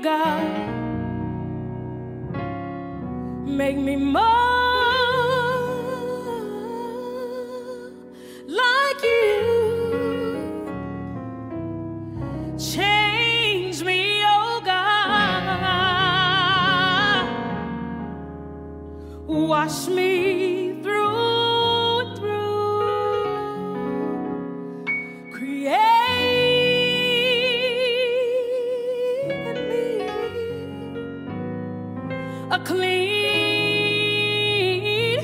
God. Make me more like you. Change me, oh God. Wash me through and through. Create in me a clean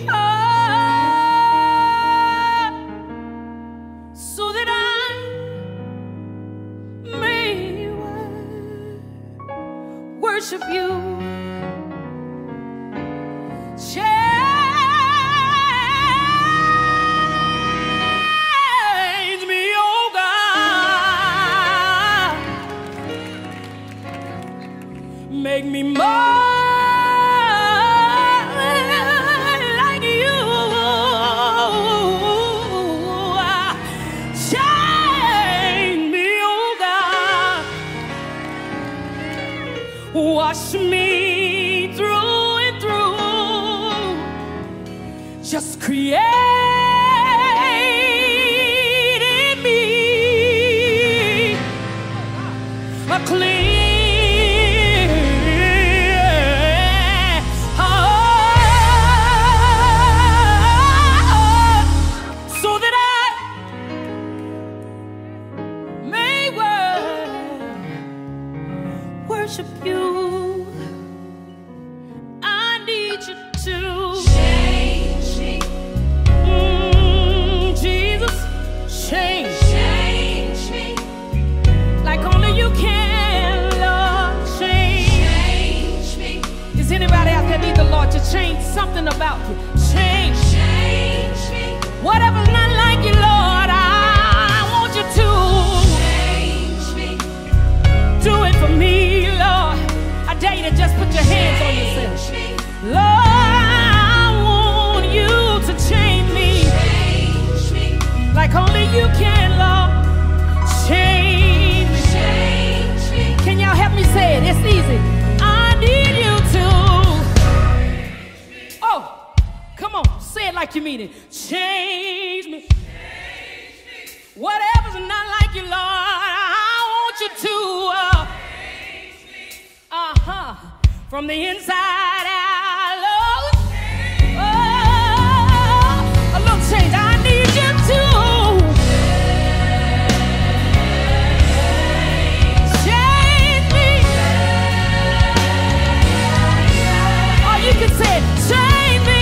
heart, so that I may worship you. Change me, oh God. Make me more like you. Change me, oh God. Wash me through and through. Just create in me a clean heart, so that I may worship you. I need you to change me. Jesus, change me like only you can, Lord. Change me. Is anybody out there need the Lord to change something about you? Change me. Whatever's not like you, Lord, I want you to change me. Do it for me, Lord. I dare you to just put your hands on yourself. Lord, I want you to change me like only you can, Lord. Change me. Can y'all help me say it? It's easy. I need you to. Oh, come on, say it like you mean it. Change me. Whatever's not like you, Lord, I want you to. From the inside out, Lord. Oh, a little change. I need you to change me. Or you can say, change me.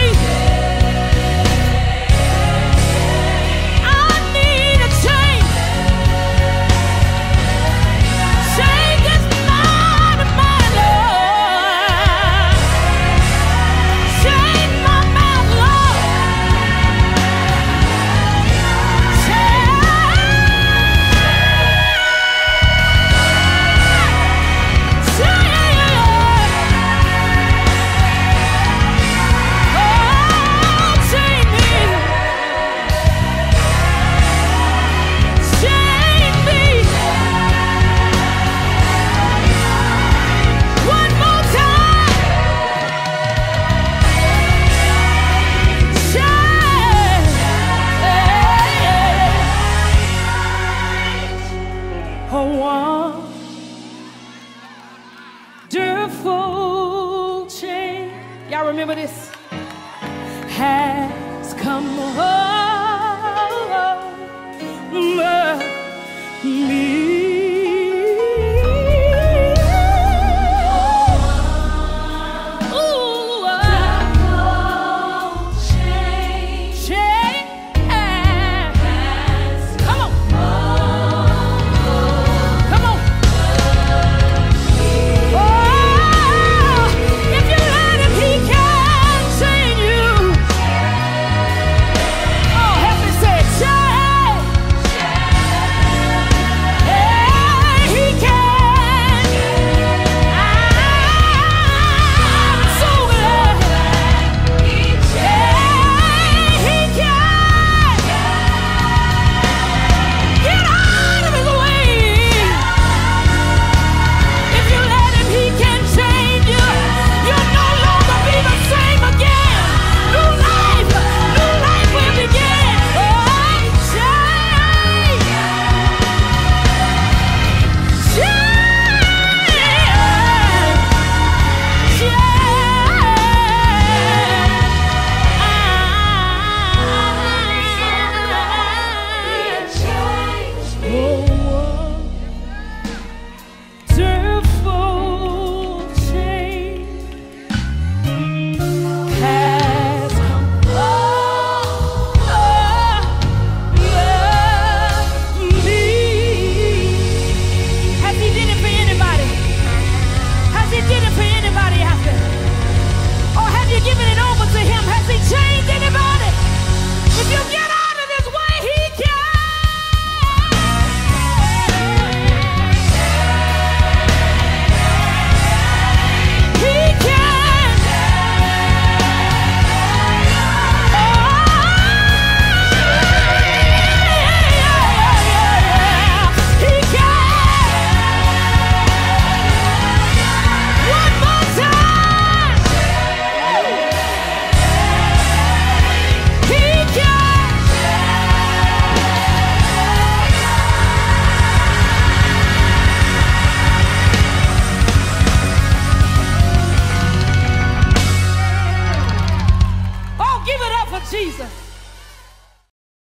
I need a change. Change this mind of mine, Lord. Change my mouth, Lord. Wonderful change. Y'all remember this? Has come over me. Has he changed anybody? If you get